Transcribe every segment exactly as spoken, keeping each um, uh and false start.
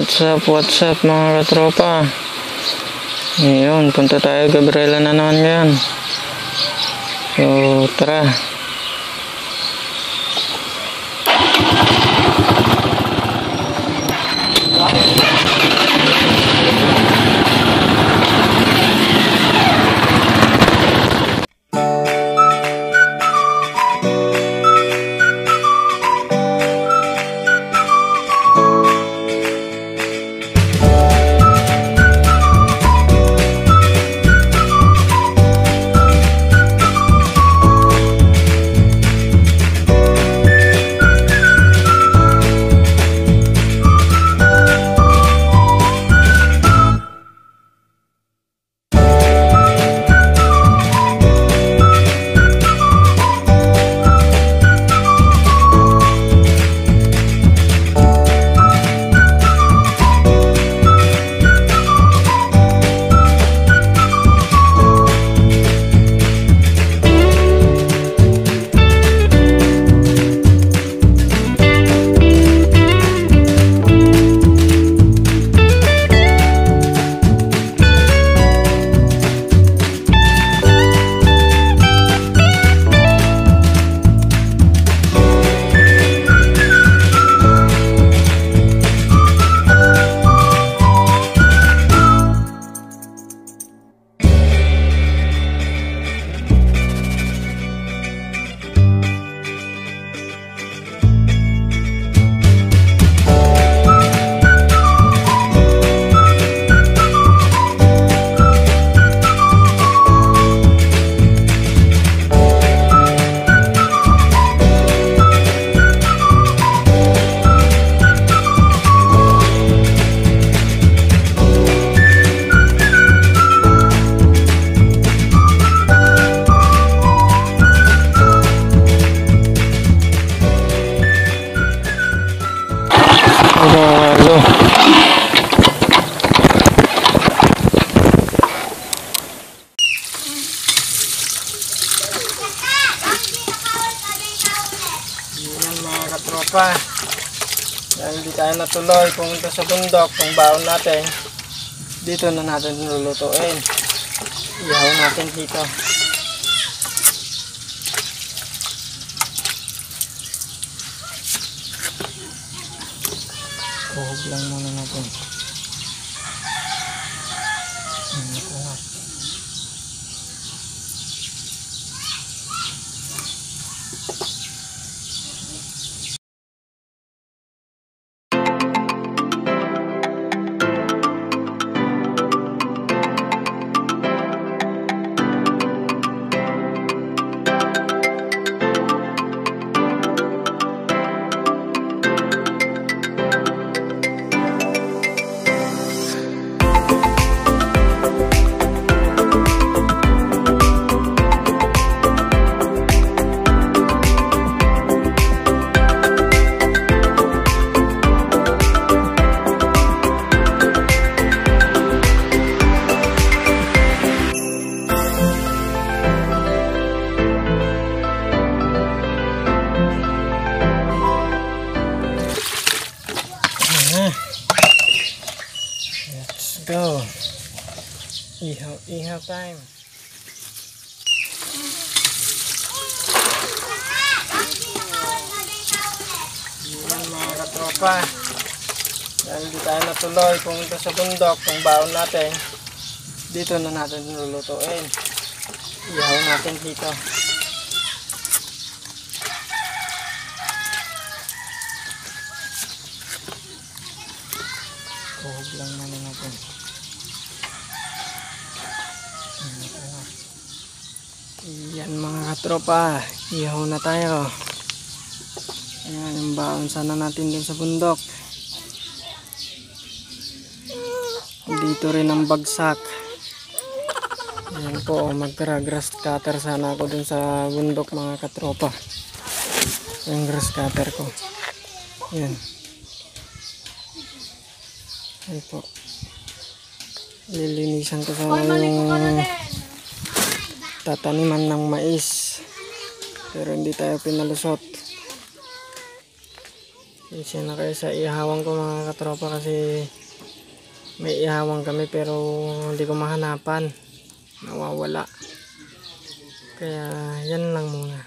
What's up, what's up mga katropa? Ngayon, punta tayo Gabriela na naman ngayon. So, tara. Tropa, dahil hindi tayo natuloy pumunta sa bundok, kung baon natin dito na natin lulutuin. Ihaw natin dito. Kuhog lang muna natin. Let's go. Ihaw, ihaw time. Yan mga katropa, dahil hindi tayo natuloy pumunta sa bundok, kung baon natin dito na natin lulutuin. Ihaw natin dito. Kuhog lang muna natin. Yan mga katropa, ihaw na tayo. Ayan yung baon sana natin dun sa bundok. Dito rin ang bagsak. Ayan po, mag-grass cutter sana ako dun sa bundok mga katropa. Yung grass cutter ko. Ayan. Ayan po. Lilinisan ko sana yung tataniman ng mais. Pero hindi tayo pinalusot. Isa na kayo sa ihawang ko mga katropa kasi may ihawang kami pero hindi ko mahanapan. Nawawala. Kaya yan lang muna.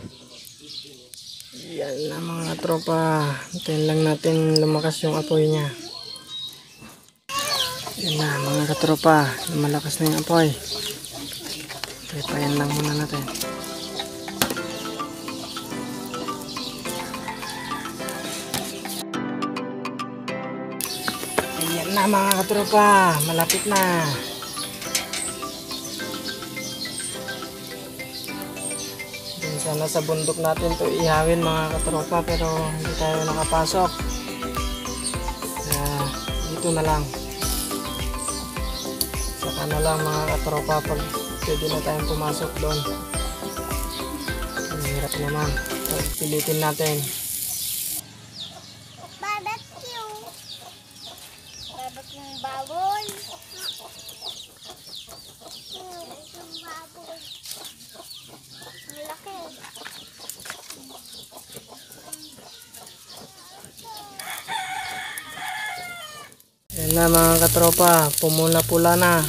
Yan na mga katropa. Hintayin lang natin lumakas yung apoy niya. Yan na mga katropa. Lumalakas na yung apoy. Payan lang muna natin. Ayan na mga katropa, malapit na. Dun sana sa bundok natin to ihawin mga katropa pero hindi tayo nakapasok. Kaya dito na lang. Saka na lang mga katropa pag pwede na tayong pumasok doon. Ang hirap naman. Pilitin natin. Yung baboy. Yung baboy. Malaki. Yan na mga katropa, pumula-pula na.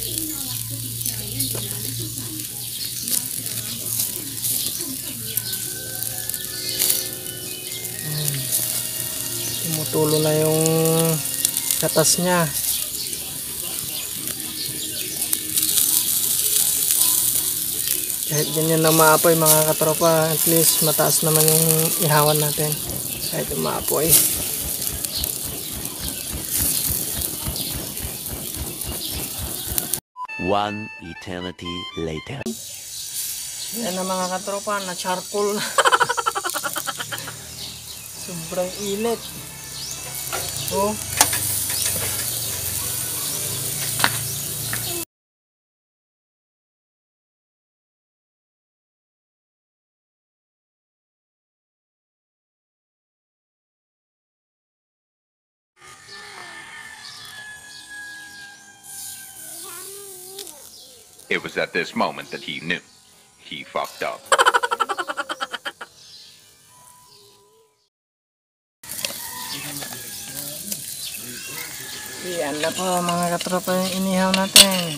Hmm. Tumutulo na yung katas niya. Kahit ganyan na maapoy mga katropa, at least mataas naman yung ihawan natin kahit maapoy. One eternity later. Yan na mga katropa, na charcoal na. Sobrang init. Oh. It was at this moment that he knew he fucked up. Yan na po mga katropa yung inihaw natin.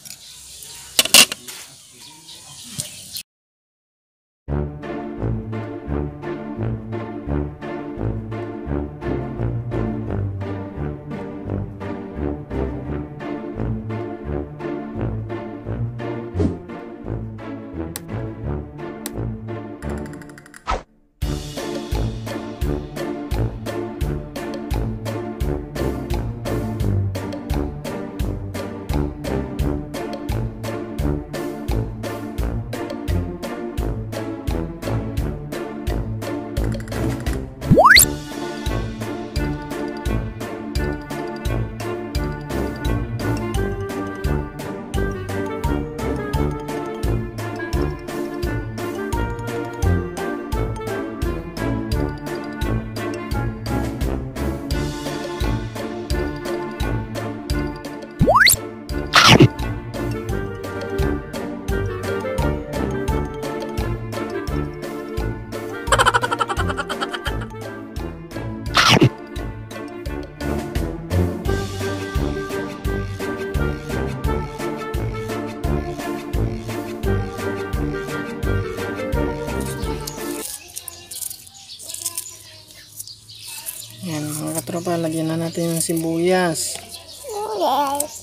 Yan mga katropa, lagyan na natin ng sibuyas. Yes.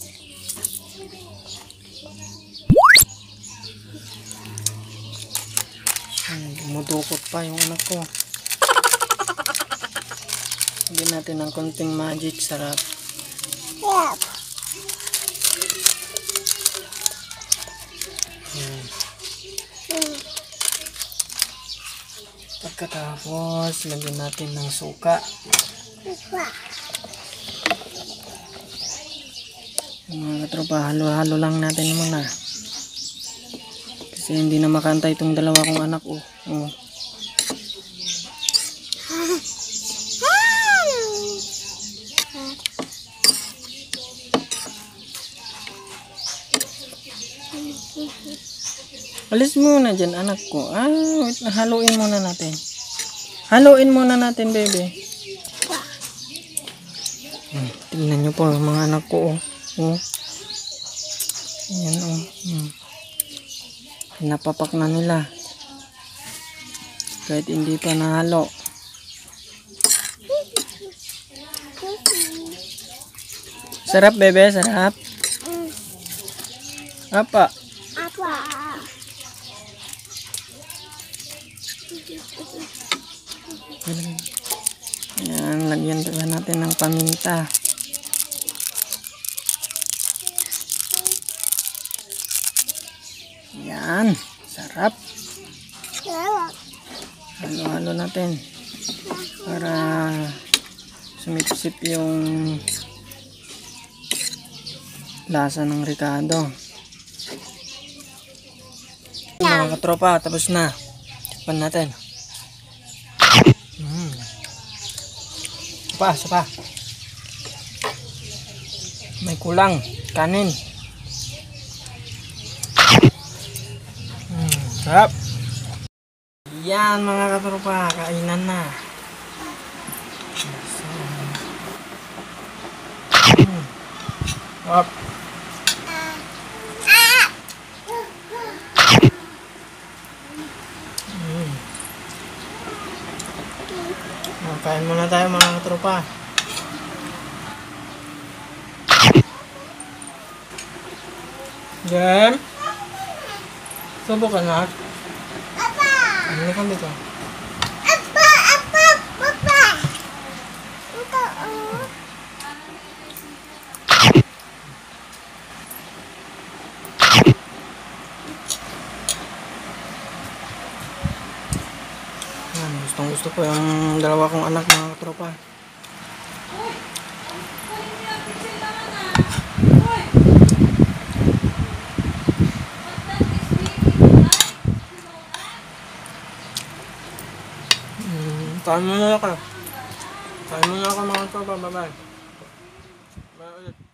Hmm, dumudukot pa yung anak ko. Lagyan natin ng konting magic sarap. Yeah. Yan. Pagkatapos, lagyan natin ng suka. Mga katropa, halo-halo lang natin muna. Kasi hindi na makantay itong dalawa kong anak. Oh. Oh. Alis muna dyan anak ko. Ah, wait, haluin muna natin. Haluin muna natin, bebe. Tingnan nyo po yung mga anak ko. Oh. Oh. Ayan oh. Hmm. Pinapapak na nila. Kahit hindi pa nahalo. Sarap bebe, sarap. Mm. Apa? Apa? Ayan, lagyan pa natin ng paminta. Ayan, sarap. Sarap. Halo-halo natin para sumipsip yung lasa ng Ricardo. Mga katropa, tapos na. Tikpan natin. Mm. Sapa, sapa. May kulang. Kanin. Mm, sarap. Yan mga katropa, kainan na. Mm. Sarap. Mm. Kain muna tayo mga katropa. Jem? Subo ka na? Apa? Ano ka dito? Apa? Apa? Apa? Ito, oh. Yan, gustong gusto ko yung dalawa kong anak mga katropa. Hmm, kain muna ako. Kain muna ako mga katropa. Bye bye. Bye ulit.